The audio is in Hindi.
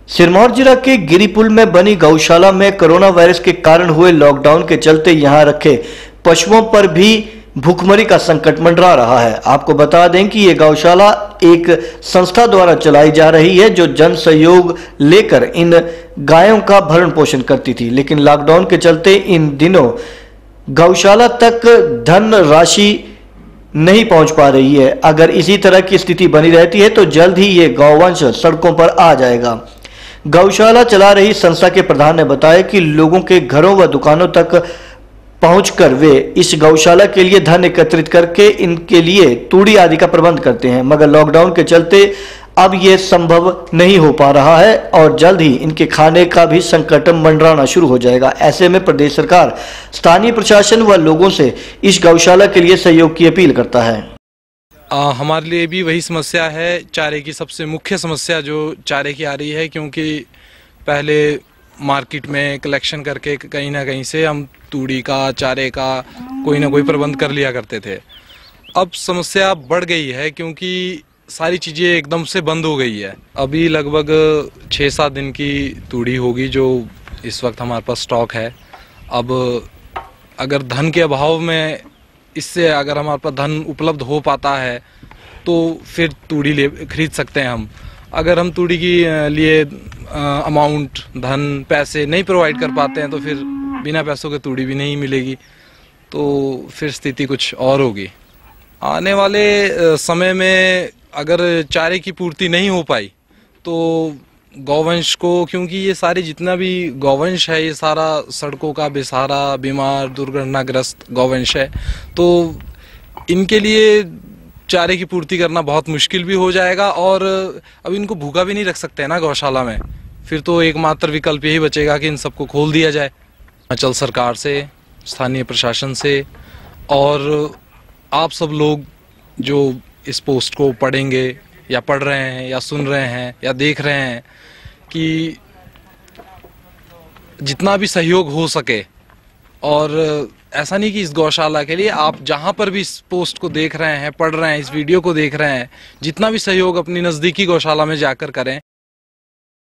सिरमौर जिला के गिरिपुल में बनी गौशाला में कोरोना वायरस के कारण हुए लॉकडाउन के चलते यहां रखे पशुओं पर भी भूखमरी का संकट मंडरा रहा है। आपको बता दें कि ये गौशाला एक संस्था द्वारा चलाई जा रही है जो जन सहयोग लेकर इन गायों का भरण पोषण करती थी, लेकिन लॉकडाउन के चलते इन दिनों गौशाला तक धन राशि नहीं पहुंच पा रही है। अगर इसी तरह की स्थिति बनी रहती है तो जल्द ही ये गौवंश सड़कों पर आ जाएगा। गौशाला चला रही संस्था के प्रधान ने बताया कि लोगों के घरों व दुकानों तक पहुंचकर वे इस गौशाला के लिए धन एकत्रित करके इनके लिए तूड़ी आदि का प्रबंध करते हैं, मगर लॉकडाउन के चलते अब यह संभव नहीं हो पा रहा है और जल्द ही इनके खाने का भी संकट मंडराना शुरू हो जाएगा। ऐसे में प्रदेश सरकार स्थानीय प्रशासन व लोगों से इस गौशाला के लिए सहयोग की अपील करता है। हमारे लिए भी वही समस्या है, चारे की सबसे मुख्य समस्या जो चारे की आ रही है, क्योंकि पहले मार्केट में कलेक्शन करके कहीं ना कहीं से हम तूड़ी का चारे का कोई ना कोई प्रबंध कर लिया करते थे। अब समस्या बढ़ गई है क्योंकि सारी चीज़ें एकदम से बंद हो गई है। अभी लगभग 6-7 दिन की तूड़ी होगी जो इस वक्त हमारे पास स्टॉक है। अब अगर धन के अभाव में इससे अगर हमारे पास धन उपलब्ध हो पाता है तो फिर तूड़ी खरीद सकते हैं हम। अगर हम तूड़ी की लिए अमाउंट धन पैसे नहीं प्रोवाइड कर पाते हैं तो फिर बिना पैसों के तूड़ी भी नहीं मिलेगी, तो फिर स्थिति कुछ और होगी। आने वाले समय में अगर चारे की पूर्ति नहीं हो पाई तो गौवंश को, क्योंकि ये सारे जितना भी गौवंश है ये सारा सड़कों का बेसहारा बीमार दुर्घटनाग्रस्त गौवंश है, तो इनके लिए चारे की पूर्ति करना बहुत मुश्किल भी हो जाएगा और अब इनको भूखा भी नहीं रख सकते हैं ना गौशाला में। फिर तो एकमात्र विकल्प यही बचेगा कि इन सबको खोल दिया जाए। हिमाचल सरकार से, स्थानीय प्रशासन से और आप सब लोग जो इस पोस्ट को पढ़ेंगे या पढ़ रहे हैं या सुन रहे हैं या देख रहे हैं कि जितना भी सहयोग हो सके, और ऐसा नहीं कि इस गौशाला के लिए, आप जहां पर भी इस पोस्ट को देख रहे हैं, पढ़ रहे हैं, इस वीडियो को देख रहे हैं, जितना भी सहयोग अपनी नज़दीकी गौशाला में जाकर करें।